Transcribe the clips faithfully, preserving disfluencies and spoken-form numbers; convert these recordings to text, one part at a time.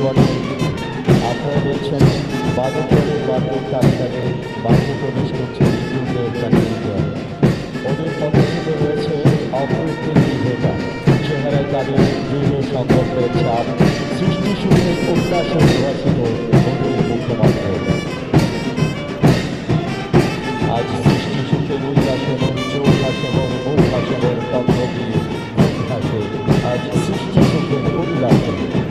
Everyone. আপনারা দেখছেন বাদকদের বাদ্যের তালিকাতে বাদ্য প্রবেশ করছে ইউরোপের কান্ট্রিতে। ওদের পদক্ষেপে রয়েছে অপ্রতিম বিধেতা, চেহারায় তাদের দৃঢ় সংকল্পের ছাপ, সৃষ্টি সুখের উল্লাসে উদ্ভাসিত ওদের মুখপাত্র। আজ সৃষ্টি সুখের উল্লাসের চোখ হাসের মুখ হাসের তত্ত্ব দিয়ে মুখ হাসে আজ সৃষ্টি সুখের উল্লাসে।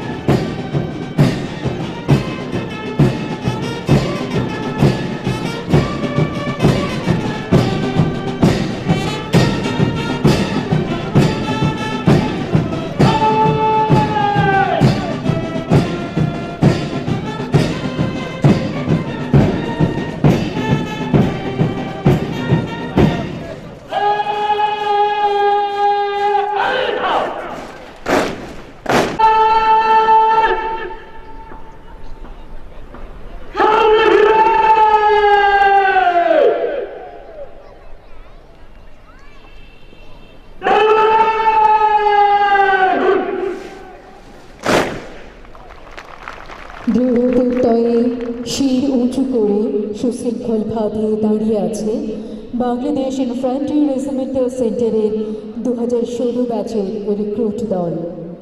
দৃঢ়তয়ে শির উঁচু করে সুশৃঙ্খলভাবে দাঁড়িয়ে আছে বাংলাদেশ ইনফ্যান্ট্রি রেজিমেন্টাল সেন্টারের দু হাজার ষোলো ব্যাচের রিক্রুট দল।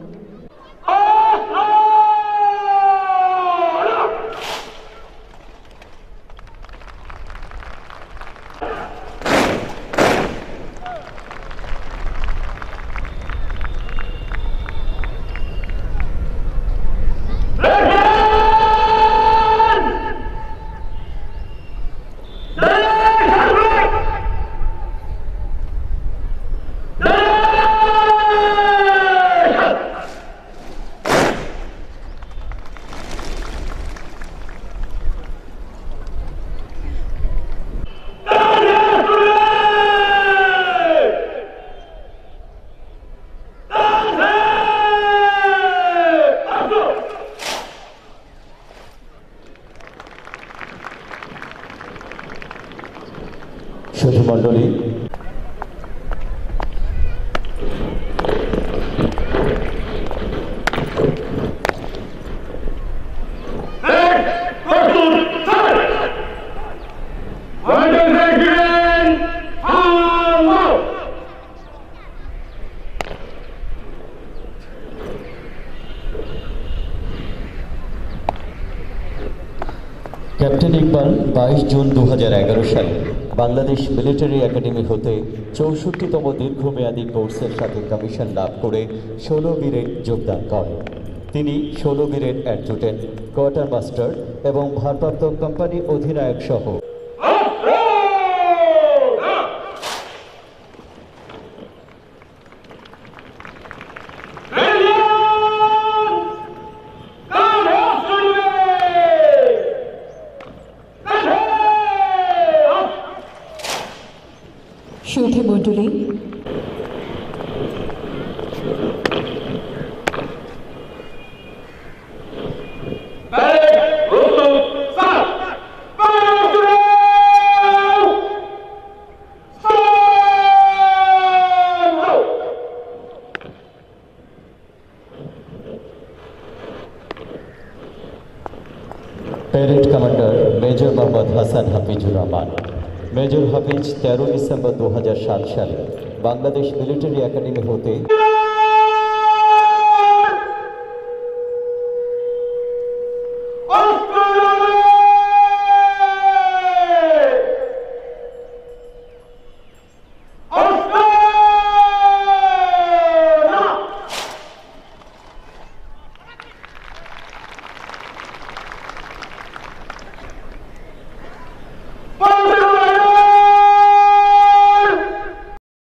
সুধী মণ্ডলী, ক্যাপ্টেন ইকবাল বাইশ জুন দু হাজার এগারো সালে বাংলাদেশ মিলিটারি একাডেমি হতে চৌষট্টিতম দীর্ঘমেয়াদী কোর্সের সাথে কমিশন লাভ করে ষোলো বীরে যোগদান করেন। তিনি ষোলো বীরের অ্যাডজুটেন্ট, কোয়ার্টার মাস্টার এবং ভারপ্রাপ্ত কোম্পানি অধিনায়ক সহ সুধী মণ্ডলী, parade commander major Mohammad Hasan Hafizur Rahman. Major Hafiz তেরো ডিসেম্বর দু হাজার সাত সালে বাংলাদেশ মিলিটারি একাডেমি হতে